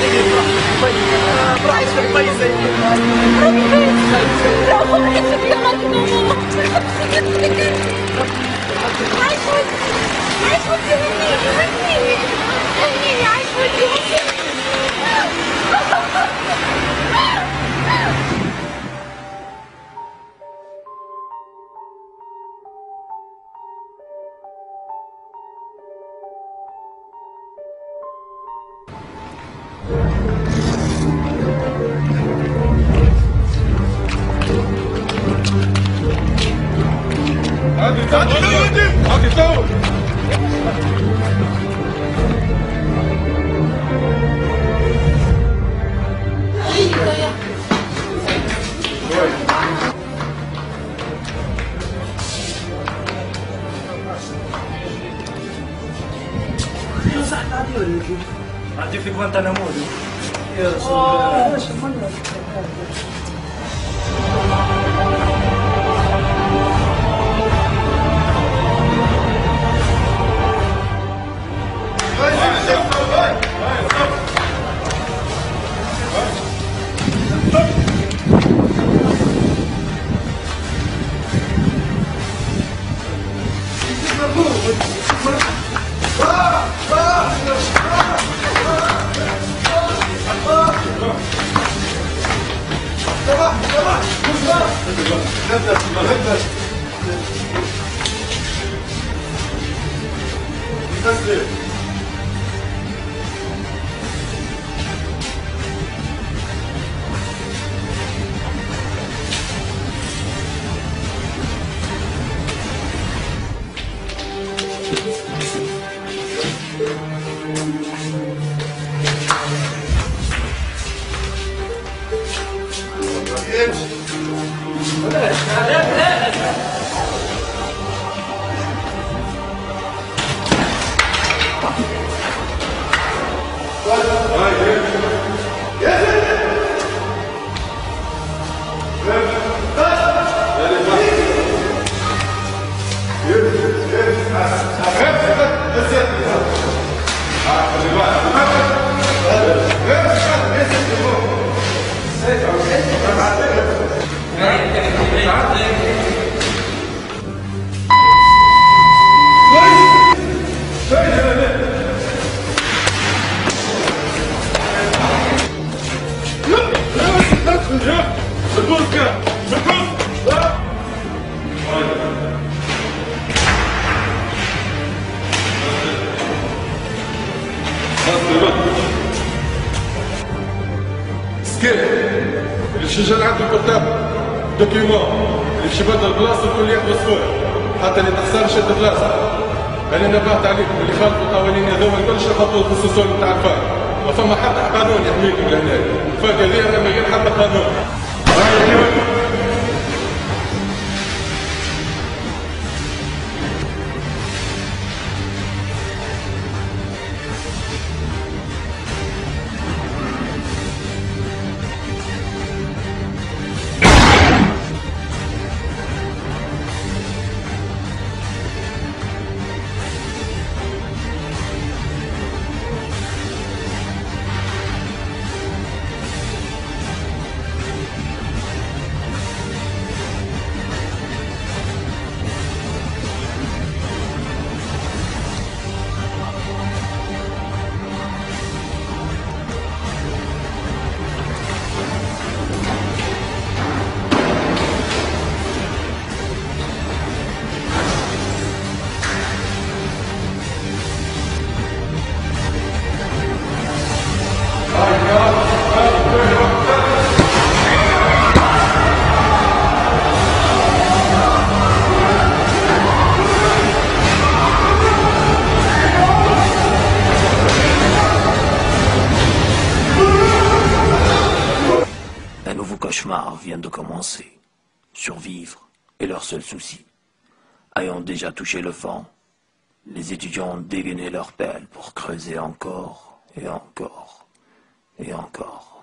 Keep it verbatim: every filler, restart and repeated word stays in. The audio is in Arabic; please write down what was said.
هديك في جوانتانامو دي. يا سلام. سكيت اللي شجر عنده كتاب دوكيومون اللي باش يبدل البلاصه الكل ياخذ صوره حتى اللي تخسر شد بلاصه. انا نبهت عليكم اللي خالفوا القوانين هذوما الكل يحطوا الخصوصيه نتاع الفاك، ما فما حتى قانون يحميكم لهنا، الفاك هذه من غير حتى قانون. Un nouveau cauchemar vient de commencer. Survivre est leur seul souci. Ayant déjà touché le fond, les étudiants ont dégainé leur pelle pour creuser encore et encore et encore.